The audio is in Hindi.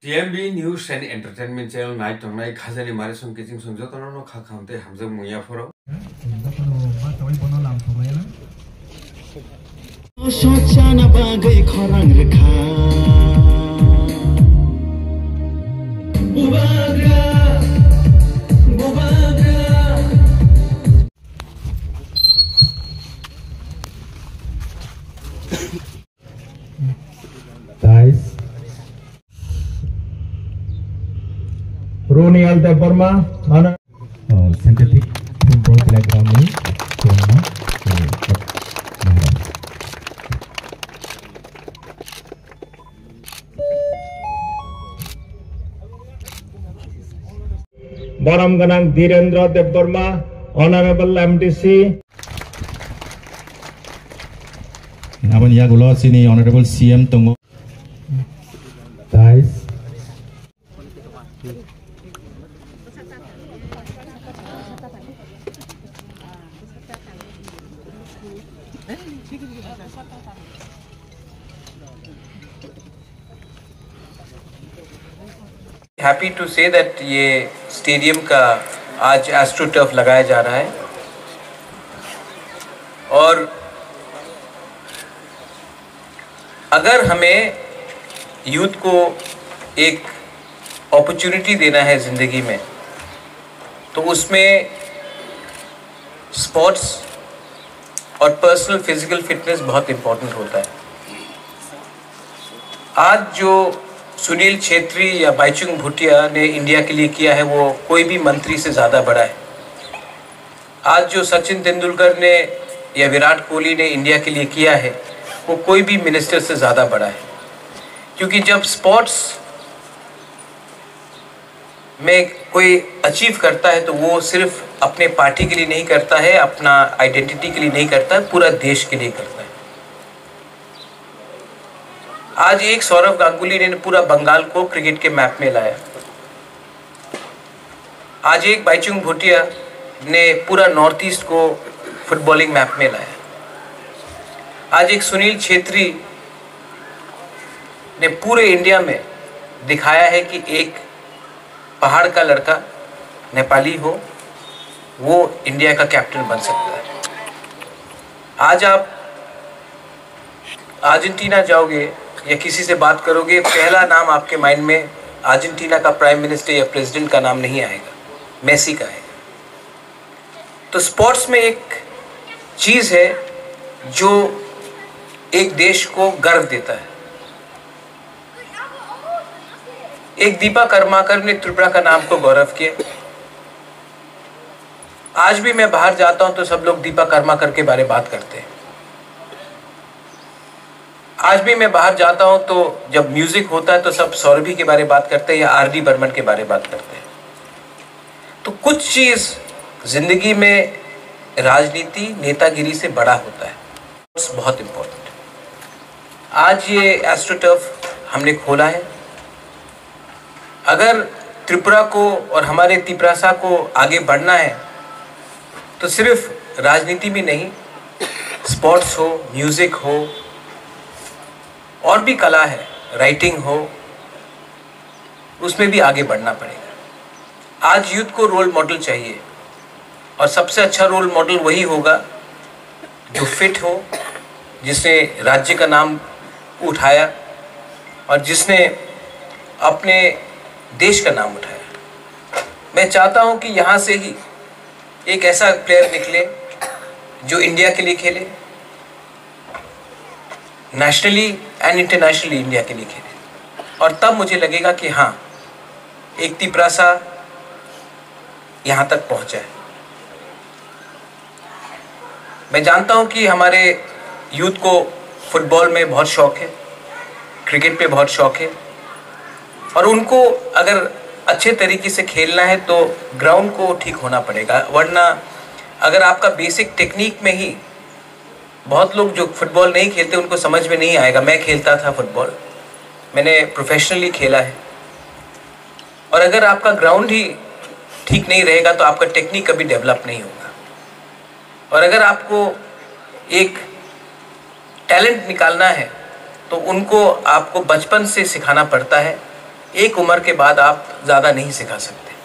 TMB News and Entertainment Channel night tongnai khajani mari song kicing song jotono no kha khamte hamjak muya phoro सोचना बागै खराङ रेखा बुबाग्रा guys Ronial Deborma mana synthetic football playground ni खेलना Baram Ganang Dhirendra Deborma, Honorable MDC. Namun ya gulo sini Honorable CM tunggu. Guys. Happy to say that ये स्टेडियम का आज एस्ट्रो टर्फ लगाया जा रहा है और अगर हमें यूथ को एक अपॉर्चुनिटी देना है ज़िंदगी में तो उसमें स्पोर्ट्स और पर्सनल फिजिकल फिटनेस बहुत इम्पोर्टेंट होता है। आज जो सुनील छेत्री या बाईचुंग भूटिया ने इंडिया के लिए किया है वो कोई भी मंत्री से ज़्यादा बड़ा है। आज जो सचिन तेंदुलकर ने या विराट कोहली ने इंडिया के लिए किया है वो कोई भी मिनिस्टर से ज़्यादा बड़ा है, क्योंकि जब स्पोर्ट्स में कोई अचीव करता है तो वो सिर्फ अपने पार्टी के लिए नहीं करता है, अपना आइडेंटिटी के लिए नहीं करता है, पूरा देश के लिए करता है। आज एक सौरव गांगुली ने पूरा बंगाल को क्रिकेट के मैप में लाया। आज एक बाईचुंग भूटिया ने पूरा नॉर्थ ईस्ट को फुटबॉलिंग मैप में लाया। आज एक सुनील छेत्री ने पूरे इंडिया में दिखाया है कि एक पहाड़ का लड़का नेपाली हो वो इंडिया का कैप्टन बन सकता है। आज आप अर्जेंटीना जाओगे या किसी से बात करोगे, पहला नाम आपके माइंड में अर्जेंटीना का प्राइम मिनिस्टर या प्रेसिडेंट का नाम नहीं आएगा, मेसी का आएगा। तो स्पोर्ट्स में एक चीज़ है जो एक देश को गर्व देता है। एक दीपा कर्माकर ने त्रिपुरा का नाम को गौरव किया। आज भी मैं बाहर जाता हूं तो सब लोग दीपा कर्माकर के बारे में बात करते हैं। आज भी मैं बाहर जाता हूं तो जब म्यूजिक होता है तो सब सौरभी के बारे में बात करते हैं या आर डी बर्मन के बारे में बात करते हैं। तो कुछ चीज जिंदगी में राजनीति नेतागिरी से बड़ा होता है, बहुत इंपॉर्टेंट है। आज ये एस्ट्रो टर्फ हमने खोला है। अगर त्रिपुरा को और हमारे तिपरासा को आगे बढ़ना है तो सिर्फ राजनीति में नहीं, स्पोर्ट्स हो, म्यूजिक हो, और भी कला है, राइटिंग हो, उसमें भी आगे बढ़ना पड़ेगा। आज यूथ को रोल मॉडल चाहिए और सबसे अच्छा रोल मॉडल वही होगा जो फिट हो, जिसने राज्य का नाम उठाया और जिसने अपने देश का नाम उठाया। मैं चाहता हूं कि यहाँ से ही एक ऐसा प्लेयर निकले जो इंडिया के लिए खेले, नेशनली एंड इंटरनेशनली इंडिया के लिए खेले, और तब मुझे लगेगा कि हाँ एक तिपरासा यहाँ तक पहुँचा है। मैं जानता हूँ कि हमारे यूथ को फुटबॉल में बहुत शौक है, क्रिकेट पे बहुत शौक है, और उनको अगर अच्छे तरीके से खेलना है तो ग्राउंड को ठीक होना पड़ेगा। वरना अगर आपका बेसिक टेक्निक में ही, बहुत लोग जो फुटबॉल नहीं खेलते उनको समझ में नहीं आएगा। मैं खेलता था फुटबॉल, मैंने प्रोफेशनली खेला है, और अगर आपका ग्राउंड ही ठीक नहीं रहेगा तो आपका टेक्निक कभी डेवलप नहीं होगा। और अगर आपको एक टैलेंट निकालना है तो उनको आपको बचपन से सिखाना पड़ता है एक उम्र के बाद आप ज़्यादा नहीं सिखा सकते।